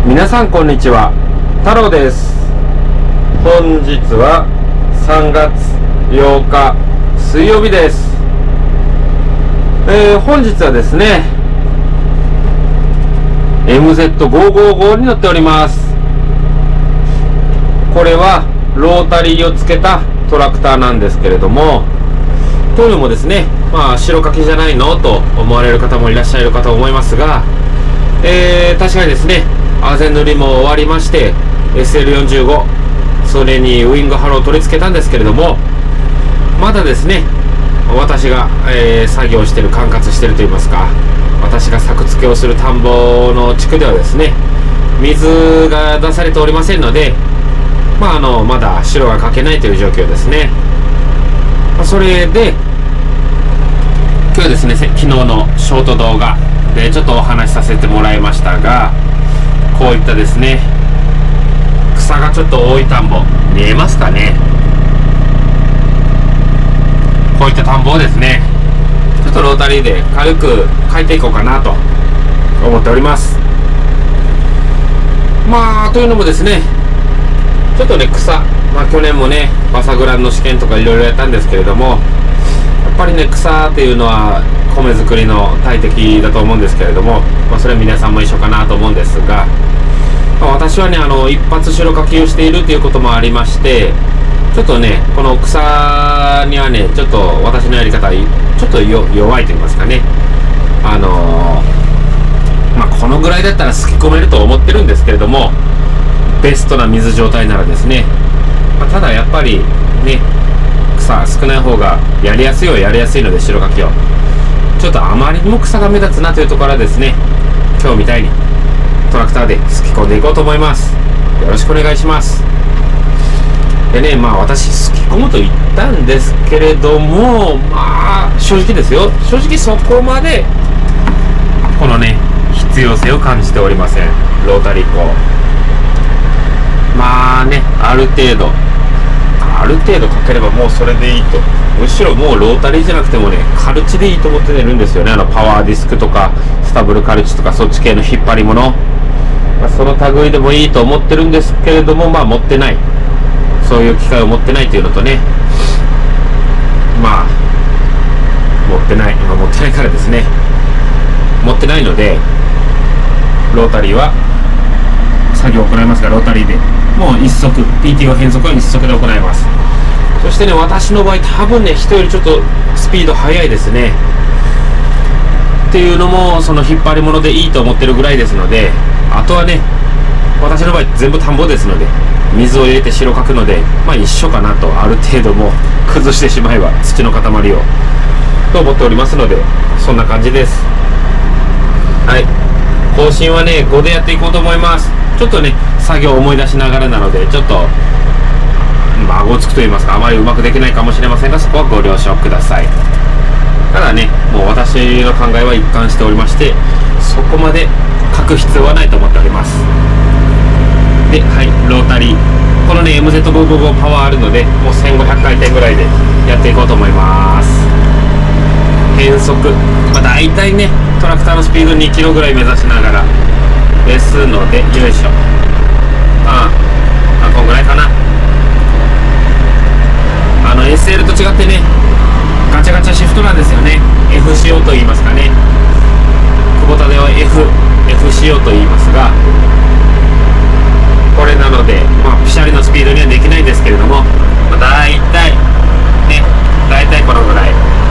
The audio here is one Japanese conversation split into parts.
皆さんこんにちは、太郎です。本日は3月8日水曜日です。本日はですね MZ555 に乗っております。これはロータリーをつけたトラクターなんですけれども、というのもですね、白かきじゃないのと思われる方もいらっしゃるかと思いますが、確かにですね、あぜ塗りも終わりまして SL45、 それにウイングハローを取り付けたんですけれども、まだですね私が、作業してる、管轄してるといいますか、私が作付けをする田んぼの地区ではですね、水が出されておりませんので、まだ白がかけないという状況ですね。それで今日ですね、昨日のショート動画でちょっとお話しさせてもらいましたが、こういったですね草がちょっと多い田んぼ見えますかね。こういった田んぼをですね、ちょっとロータリーで軽く変えていこうかなと思っております。というのもですね、ちょっとね草、去年もねバサグランの試験とかいろいろやったんですけれども、やっぱりね草っていうのは米作りの大敵だと思うんですけれども、それは皆さんも一緒かなと思うんですが、私はね一発白かきをしているということもありまして、ちょっとねこの草にはねちょっと私のやり方ちょっと弱いと言いますかね、このぐらいだったらすき込めると思ってるんですけれども、ベストな水状態ならですね、ただやっぱりね草少ない方がやりやすいはやりやすいので、白かきをちょっとあまりにも草が目立つなというところはですね、今日みたいにトラクターですき込んでいこうと思います。よろしくお願いします。でね、私すき込むと言ったんですけれども、正直ですよ、正直そこまでこのね必要性を感じておりません。ロータリー工ある程度かければもうそれでいいと、むしろもうロータリーじゃなくてもねカルチでいいと思ってるんですよね。パワーディスクとかスタブルカルチとかそっち系の引っ張り物、その類でもいいと思ってるんですけれども、持ってない、そういう機械を持ってないというのとね、持ってないからですね、持ってないのでロータリーは作業を行いますが、ロータリーでもう一足 PTO 変速は一足で行います。そしてね、私の場合多分ね人よりちょっとスピード速いですね。っていうのもその引っ張り物でいいと思ってるぐらいですので、あとはね私の場合全部田んぼですので、水を入れて白かくので一緒かなと、ある程度も崩してしまえば土の塊をと思っておりますので、そんな感じです。はい、更新はね5でやっていこうと思います。ちょっとね作業を思い出しながらなので、ちょっと顎つくと言いますか、あまりうまくできないかもしれませんが、そこはご了承ください。ただね、もう私の考えは一貫しておりまして、そこまで書く必要はないと思っております。で、はい、ロータリー、このね MZ555 パワーあるので、もう1500回転ぐらいでやっていこうと思います。変速、大体ねトラクターのスピード2キロぐらい目指しながらですので、よいしょ、こんぐらいかな。SL と違ってねガチャガチャシフトなんですよね。 F 仕様と言いますかね、久保田では F 仕様と言いますが、これなのでピシャリのスピードにはできないんですけれども、だいたいこのぐらい、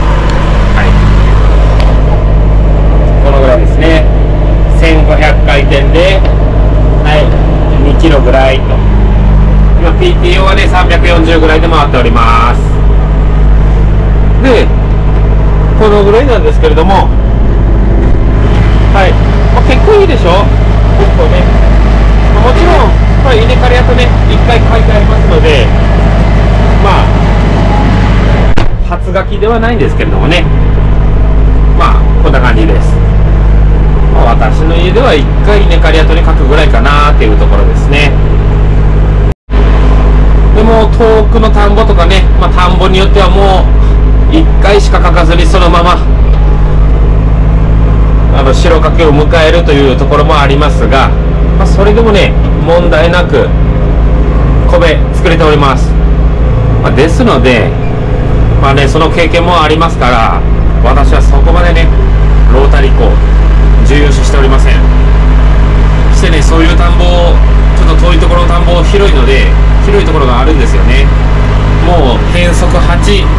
このぐらいですね。1500回転で2キロぐらいと、今 PTO はね340ぐらいで回っております。でこのぐらいなんですけれども、結構いいでしょ。結構ね、もちろんこれ稲刈り跡ね1回書いてありますので、初書きではないんですけれどもね、こんな感じです。私の家では1回稲刈り跡に書くぐらいかなっていうところですね。でも遠くの田んぼとかね、田んぼによってはもう1回しか書かずにそのまま白かけを迎えるというところもありますが、 それでもね問題なくコベ作れております。ですのでその経験もありますから、私はそこまでねロータリー工重要視しておりません。そしてね、そういう田んぼをちょっと遠いところの田んぼ広いので、広いところがあるんですよね。もう変速8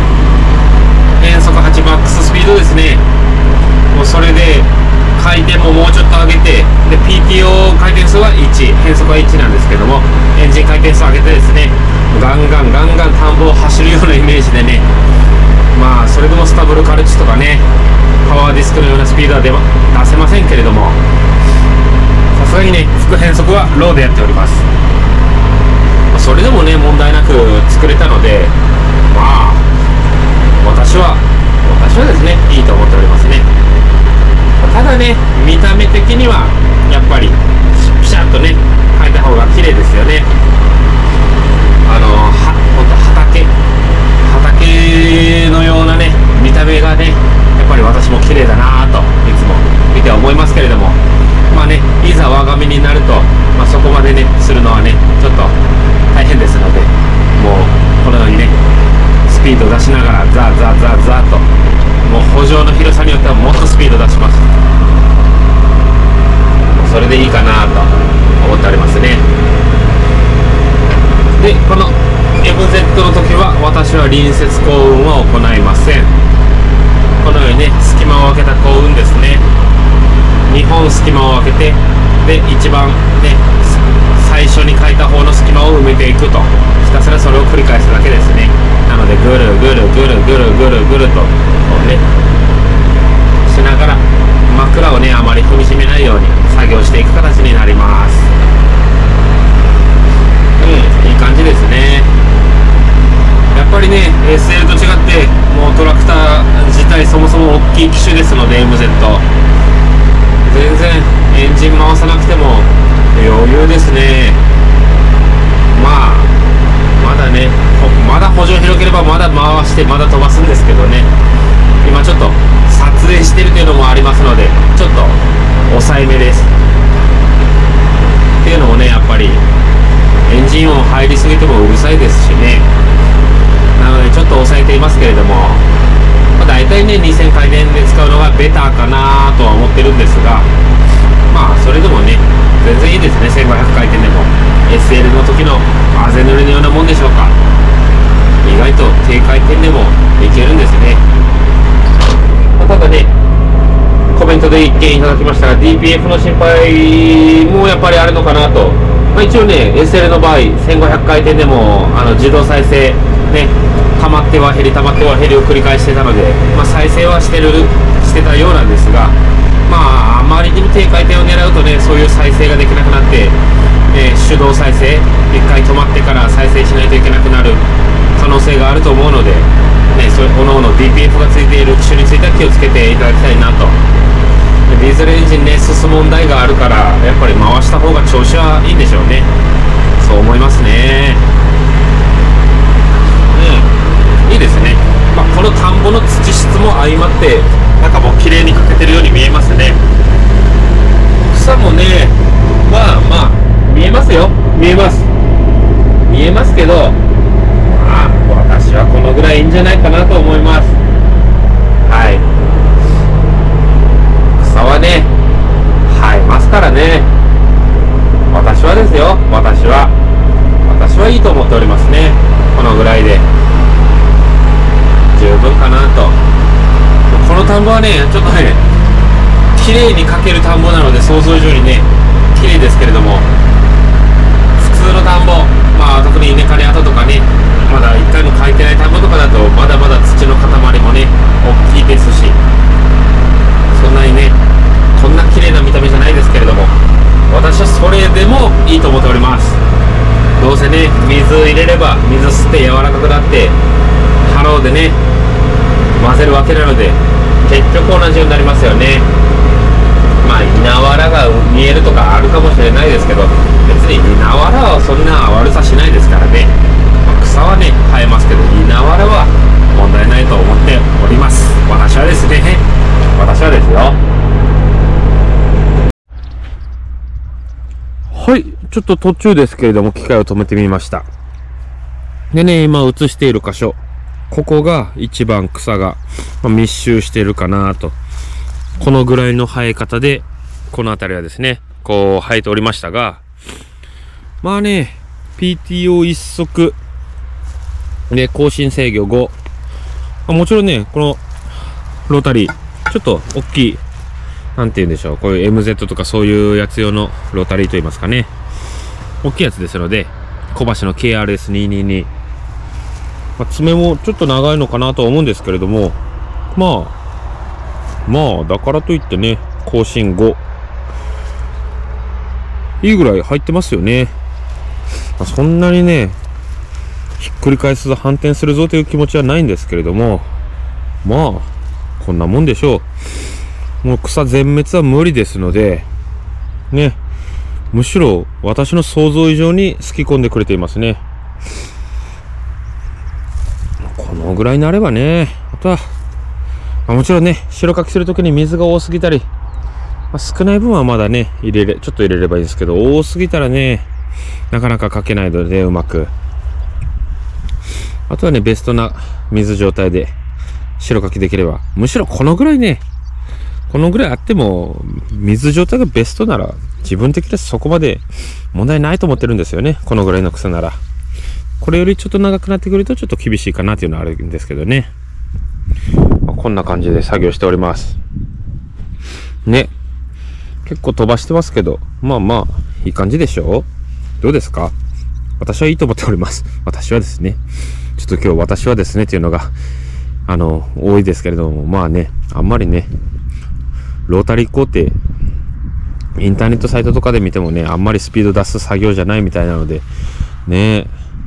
マックススピードですね。もうそれで回転ももうちょっと上げて、で PTO 回転数は1、変速は1なんですけども、エンジン回転数上げてですね、ガンガン田んぼを走るようなイメージでね、それでもスタブルカルチとかね、パワーディスクのようなスピードは出せませんけれども、さすがにね副変速はローでやっております。それでもね問題なく作れたので、私はですねいいと思っておりますね。ただね見た目的にはやっぱりピシャッとね変えた方が綺麗ですよね。ほんと畑のようなね見た目がね、やっぱり私も綺麗だなぁといつも見て思いますけれども、いざ我が身になると、そこまでねするのはねちょっと大変ですので、もうこのようにねスピード出しながらザーと、もう補助の広さによってはもっとスピード出します。それでいいかなと思っておりますね。でこの MZ の時は私は隣接幸運は行いません。このようにね隙間を空けた幸運ですね。2本隙間を空けて、で一番ね最初に書いた方の隙間を埋めていくと、ひたすらそれを繰り返すだけですね。なのでぐるとねしながら枕をねあまり踏みしめないように作業していく形になります。いい感じですね。やっぱりね SL と違ってもうトラクター自体そもそも大きい機種ですので MZ 全然エンジン回さなくても余裕ですね。まだねまだ補助広ければまだ回してまだ飛ばすんですけどね、今ちょっと撮影してるというのもありますのでちょっと抑えめです。っていうのもねやっぱりエンジン音入りすぎてもうるさいですしね、なのでちょっと抑えていますけれども、だいたいね2000回転で使うのがベターかなとは思ってるんですが、それでもね全然いいですね。1500回転でも SL の時のあぜ塗りのようなもんでしょうか。意外と低回転でもいけるんですね。ただねコメントで一見いただきましたが DPF の心配もやっぱりあるのかなと。一応ね SL の場合1500回転でも自動再生ね、溜まっては減り溜まっては減りを繰り返してたので、再生はしてたようなんですが、あまりにも低回転を狙うとねそういう再生ができなくなって、手動再生一回止まってから再生しないといけなくなる可能性があると思うので、そういう各々 DPF がついている機種については気をつけていただきたいなと。ディーゼルエンジンね進む問題があるからやっぱり回した方が調子はいいんでしょうね。そう思いますね。いいですね。この田んぼの土質も相まってなんかもう綺麗にかけてるように見えますね。草もね見えますよ。見えますけど私はこのぐらいいいんじゃないかなと思います。草はね生えますからね。私はですよ、私はいいと思っておりますね。このぐらいで十分かなと。この田んぼはねちょっとね綺麗にかける田んぼなので想像以上にね綺麗ですけれども、普通の田んぼ特に稲刈り跡とかねまだ1回もかいてない田んぼとかだとまだまだ土の塊もね大きいですし、そんなにねこんな綺麗な見た目じゃないですけれども、私はそれでもいいと思っております。どうせね水入れれば水吸って柔らかくなってハローでね混ぜるわけなので結局同じようになりますよね。稲わらが見えるとかあるかもしれないですけど、別に稲わらはそんな悪さしないですからね。草はね生えますけど稲わらは問題ないと思っております。私はですよ。 はい、ちょっと途中ですけれども、機械を止めてみました。でね、今映している箇所。ここが一番草が密集しているかなと。このぐらいの生え方で、この辺りはですね、こう生えておりましたが、まあね、PTO 一足で更新制御5。もちろんね、このロータリー、ちょっと大きい、なんて言うんでしょう、こういう MZ とかそういうやつ用のロータリーと言いますかね。大きいやつですので、小橋の KRS222。爪もちょっと長いのかなとは思うんですけれども、まあ、だからといってね、更新5。いいぐらい入ってますよね。そんなにね、ひっくり返すぞ、反転するぞという気持ちはないんですけれども、まあ、こんなもんでしょう。もう草全滅は無理ですので、ね、むしろ私の想像以上にすき込んでくれていますね。このぐらいになればね、あとは、もちろんね、白かきするときに水が多すぎたり、少ない分はまだね、ちょっと入れればいいんですけど、多すぎたらね、なかなかかけないので、うまく。あとはね、ベストな水状態で白かきできれば、むしろこのぐらいね、このぐらいあっても、水状態がベストなら、自分的にはそこまで問題ないと思ってるんですよね。このぐらいの草なら。これよりちょっと長くなってくるとちょっと厳しいかなっていうのはあるんですけどね。こんな感じで作業しております。ね。結構飛ばしてますけど、まあ、いい感じでしょう？どうですか？私はいいと思っております。私はですね。ちょっと今日私はですねっていうのが、多いですけれども、まあね、あんまりね、ロータリー工程、インターネットサイトとかで見てもね、あんまりスピード出す作業じゃないみたいなので、ね、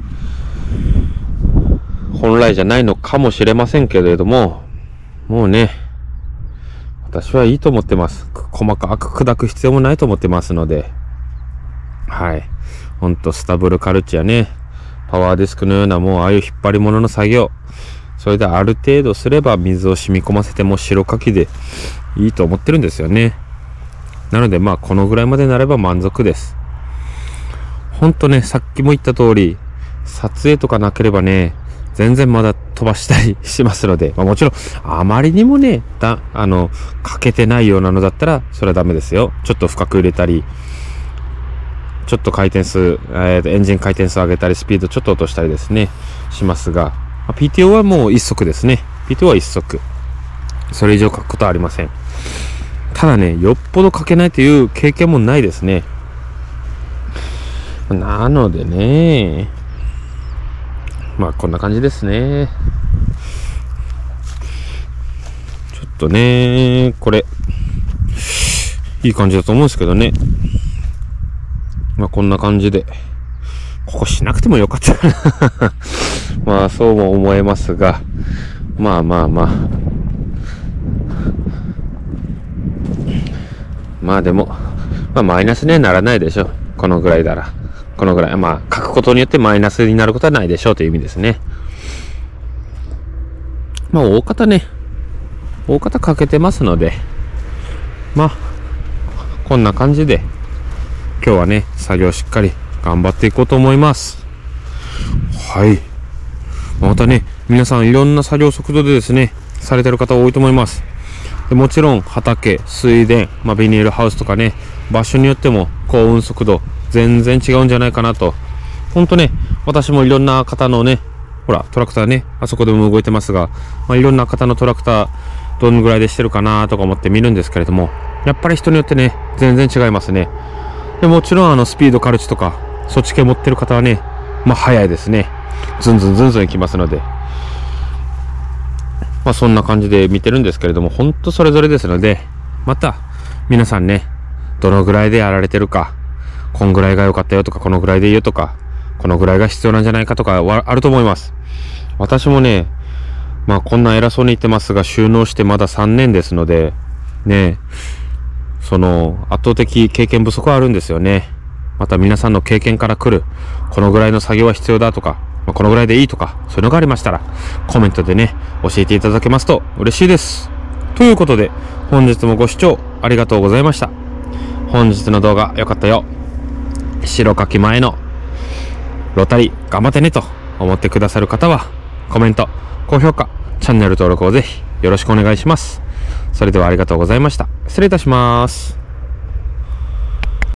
本来じゃないのかもしれませんけれども、もうね、私はいいと思ってます。細かく砕く必要もないと思ってますので、はい。ほんとスタブルカルチやね、パワーディスクのようなもうああいう引っ張り物の作業、それである程度すれば水を染み込ませても白かきでいいと思ってるんですよね。なのでまあこのぐらいまでなれば満足です。ほんとね、さっきも言った通り、撮影とかなければね、全然まだ飛ばしたりしますので、もちろんあまりにもね、かけてないようなのだったらそれはダメですよ。ちょっと深く入れたり、ちょっと回転数、エンジン回転数上げたり、スピードちょっと落としたりですね、しますが、PTO はもう一足ですね。PTO は一足。それ以上書くことはありません。ただね、よっぽど書けないという経験もないですね。なのでね、まあこんな感じですね。ちょっとね、これ、いい感じだと思うんですけどね。まあこんな感じで、ここしなくてもよかったな。まあそうも思えますが、まあ。まあでも、マイナスにはならないでしょう。このぐらいなら。このぐらい。まあ書くことによってマイナスになることはないでしょうという意味ですね。まあ大方書けてますので、まあ、こんな感じで、今日はね、作業しっかり頑張っていこうと思います。はい。またね、皆さんいろんな作業速度でですね、されてる方多いと思います。でもちろん畑、水田、ビニールハウスとかね、場所によっても幸運速度全然違うんじゃないかなと。ほんとね、私もいろんな方のね、ほら、トラクターね、あそこでも動いてますが、いろんな方のトラクター、どのぐらいでしてるかなとか思って見るんですけれども、やっぱり人によってね、全然違いますね。でもちろんスピードカルチとか、そっち系持ってる方はね、早いですね。ずんずん行きますので。そんな感じで見てるんですけれども、ほんとそれぞれですので、また、皆さんね、どのぐらいでやられてるか、こんぐらいが良かったよとか、このぐらいでいいよとか、このぐらいが必要なんじゃないかとかはあると思います。私もね、こんな偉そうに言ってますが、収納してまだ3年ですので、ね、圧倒的経験不足はあるんですよね。また皆さんの経験から来る、このぐらいの作業は必要だとか、このぐらいでいいとか、そういうのがありましたら、コメントでね、教えていただけますと嬉しいです。ということで、本日もご視聴ありがとうございました。本日の動画良かったよ。 白書き前のロータリー頑張ってねと思ってくださる方は、コメント、高評価、チャンネル登録をぜひよろしくお願いします。それではありがとうございました。失礼いたします。